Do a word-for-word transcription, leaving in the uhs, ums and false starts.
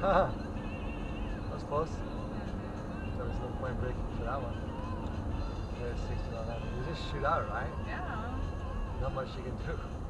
That was close. So there's no point breaking for that one. There's sixteen on that. You just shoot out, right? Yeah. Not much you can do.